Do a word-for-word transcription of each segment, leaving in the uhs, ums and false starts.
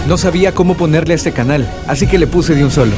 No sabía cómo ponerle a este canal, así que le puse de un solo.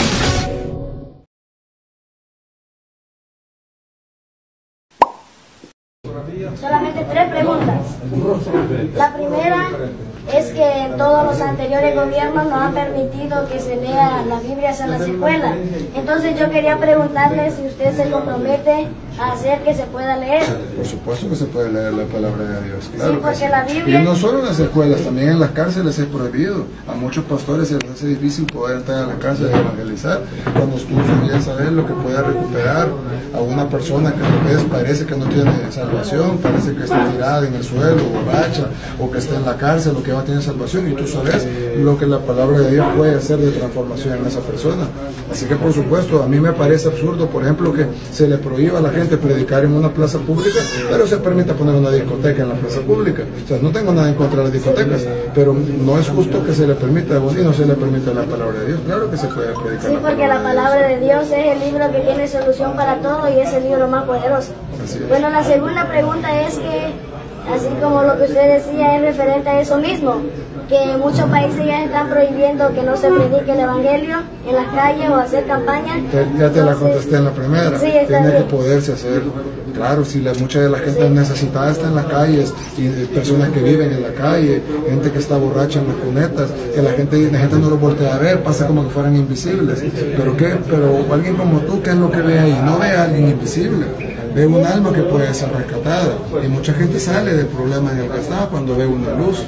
Solamente tres preguntas. La primera es que en todos los anteriores gobiernos nos han permitido que se lea las Biblias en las escuelas. Entonces yo quería preguntarle si usted se compromete a hacer que se pueda leer. Por supuesto que se puede leer la palabra de Dios, claro. Sí, porque que sí. la Biblia... Y no solo en las escuelas, también en las cárceles es prohibido. A muchos pastores se les hace difícil poder entrar a la cárcel y evangelizar. Cuando tú ya sabes lo que puede recuperar a una persona que a veces parece que no tiene salvación, parece que está tirada en el suelo, borracha, o que está en la cárcel, o que va a tener salvación, y tú sabes lo que la palabra de Dios puede hacer de transformación en esa persona. Así que por supuesto, a mí me parece absurdo, por ejemplo, que se le prohíba a la gente predicar en una plaza pública, pero se permite poner una discoteca en la plaza pública. O sea, no tengo nada en contra de las discotecas, pero no es justo que se le permita, y no se le permita la palabra de Dios. Claro que se puede predicar. Sí, porque la palabra de Dios es el libro que tiene solución para todo y es el libro más poderoso. Bueno, la segunda pregunta es que, así como lo que usted decía, es referente a eso mismo, que muchos países ya están prohibiendo que no se predique el evangelio en las calles o hacer campaña. Te, ya te Entonces, la contesté en la primera. Sí, tiene bien. que poderse hacer. Claro, si la, mucha de la gente sí. necesitada está en las calles, y personas que viven en la calle, gente que está borracha en las cunetas, que la gente, la gente no lo voltea a ver, pasa como que fueran invisibles. Pero qué, pero alguien como tú, ¿qué es lo que ve ahí? No ve a alguien invisible. Ve un alma que puede ser rescatada, y mucha gente sale del problema en el que está cuando ve una luz.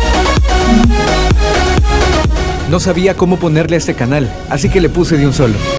No sabía cómo ponerle a este canal, así que le puse de un solo.